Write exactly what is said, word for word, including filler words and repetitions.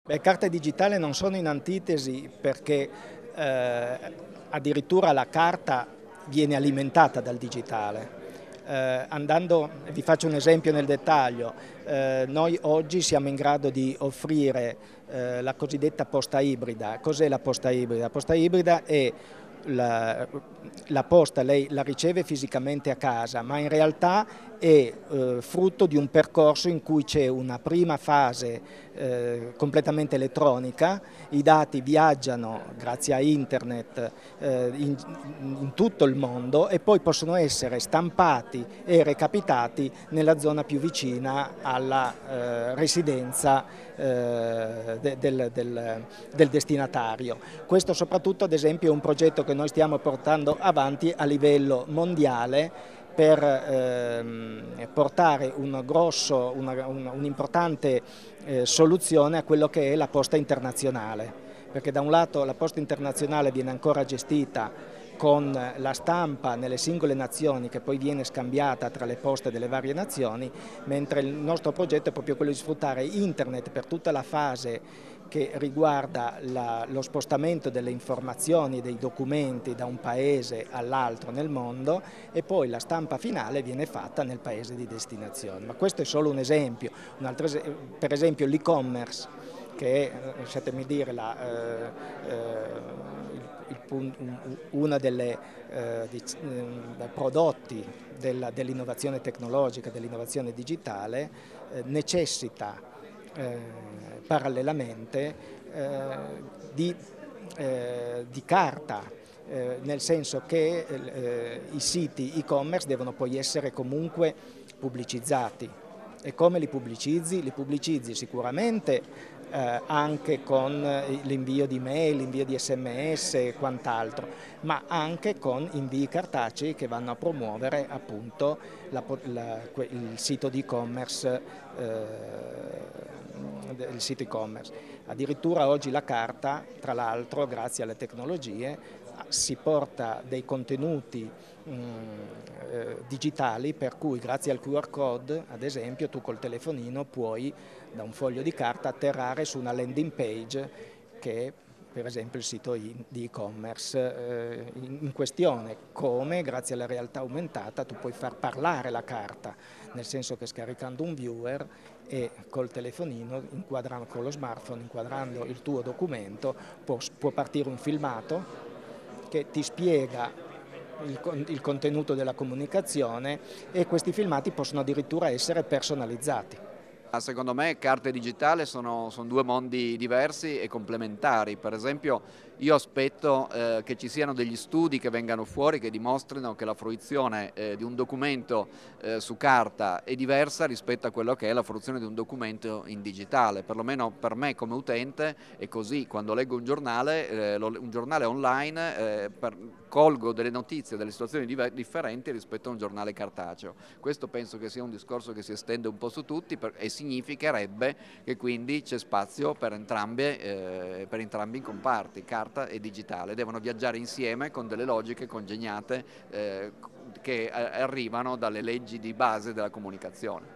Le carte digitali non sono in antitesi perché eh, addirittura la carta viene alimentata dal digitale. Eh, andando, vi faccio un esempio nel dettaglio, eh, noi oggi siamo in grado di offrire eh, la cosiddetta posta ibrida. Cos'è la posta ibrida? La posta ibrida è la, la posta, lei la riceve fisicamente a casa, ma in realtà è eh, frutto di un percorso in cui c'è una prima fase eh, completamente elettronica, i dati viaggiano grazie a internet eh, in, in tutto il mondo e poi possono essere stampati e recapitati nella zona più vicina alla eh, residenza eh, de, del, del, del destinatario. Questo soprattutto ad esempio è un progetto che noi stiamo portando avanti a livello mondiale per ehm, portare un grosso, una, una, un'importante eh, soluzione a quello che è la posta internazionale, perché da un lato la posta internazionale viene ancora gestita con la stampa nelle singole nazioni che poi viene scambiata tra le poste delle varie nazioni, mentre il nostro progetto è proprio quello di sfruttare internet per tutta la fase che riguarda la, lo spostamento delle informazioni e dei documenti da un paese all'altro nel mondo e poi la stampa finale viene fatta nel paese di destinazione. Ma questo è solo un esempio. Un altro esempio, per esempio l'e-commerce, che è, lasciatemi dire, la, eh, eh, uno dei eh, prodotti dell'innovazione tecnologica, dell'innovazione digitale, eh, necessita Eh, parallelamente eh, di, eh, di carta, eh, nel senso che eh, i siti e-commerce devono poi essere comunque pubblicizzati. E come li pubblicizzi? Li pubblicizzi sicuramente eh, anche con l'invio di mail, l'invio di sms e quant'altro, ma anche con invii cartacei che vanno a promuovere appunto la, la, il sito di e-commerce eh, il sito e-commerce. Addirittura oggi la carta, tra l'altro, grazie alle tecnologie, si porta dei contenuti mh, eh, digitali per cui grazie al Q R code, ad esempio, tu col telefonino puoi da un foglio di carta atterrare su una landing page che è per esempio il sito di e-commerce eh, in questione, come grazie alla realtà aumentata tu puoi far parlare la carta, nel senso che scaricando un viewer e col telefonino, con lo smartphone, inquadrando il tuo documento, può, può partire un filmato che ti spiega il, il contenuto della comunicazione e questi filmati possono addirittura essere personalizzati. Secondo me carta e digitale sono, sono due mondi diversi e complementari. Per esempio io aspetto eh, che ci siano degli studi che vengano fuori che dimostrino che la fruizione eh, di un documento eh, su carta è diversa rispetto a quello che è la fruizione di un documento in digitale. Perlomeno per me come utente è così. Quando leggo un giornale, eh, un giornale online, eh, per, colgo delle notizie, delle situazioni differenti rispetto a un giornale cartaceo. Questo penso che sia un discorso che si estende un po' su tutti per, e significherebbe che quindi c'è spazio per, entrambe, eh, per entrambi i comparti, carta e digitale. Devono viaggiare insieme con delle logiche congegnate eh, che arrivano dalle leggi di base della comunicazione.